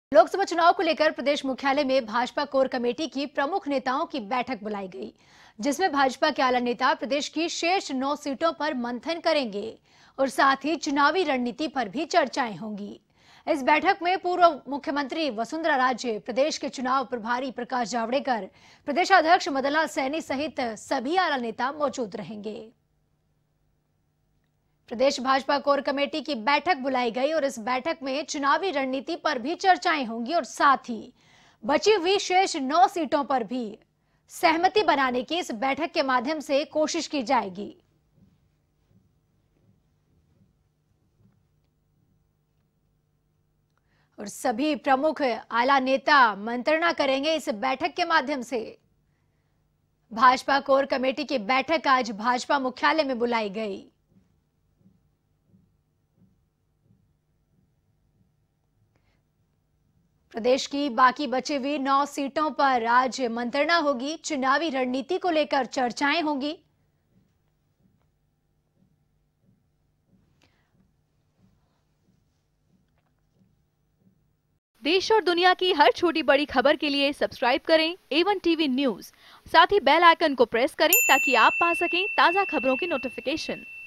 लोकसभा चुनाव को लेकर प्रदेश मुख्यालय में भाजपा कोर कमेटी की प्रमुख नेताओं की बैठक बुलाई गई, जिसमें भाजपा के आला नेता प्रदेश की शेष 9 सीटों पर मंथन करेंगे और साथ ही चुनावी रणनीति पर भी चर्चाएं होंगी। इस बैठक में पूर्व मुख्यमंत्री वसुंधरा राजे, प्रदेश के चुनाव प्रभारी प्रकाश जावड़ेकर, प्रदेशाध्यक्ष मदन लाल सैनी सहित सभी आला नेता मौजूद रहेंगे। प्रदेश भाजपा कोर कमेटी की बैठक बुलाई गई और इस बैठक में चुनावी रणनीति पर भी चर्चाएं होंगी और साथ ही बची हुई शेष 9 सीटों पर भी सहमति बनाने की इस बैठक के माध्यम से कोशिश की जाएगी। और सभी प्रमुख आला नेता मंत्रणा करेंगे इस बैठक के माध्यम से। भाजपा कोर कमेटी की बैठक आज भाजपा मुख्यालय में बुलाई गई। प्रदेश की बाकी बची हुई 9 सीटों पर आज मंत्रणा होगी, चुनावी रणनीति को लेकर चर्चाएं होंगी। देश और दुनिया की हर छोटी बड़ी खबर के लिए सब्सक्राइब करें A1 टीवी न्यूज़। साथ ही बेल आइकन को प्रेस करें ताकि आप पा सकें ताज़ा खबरों की नोटिफिकेशन।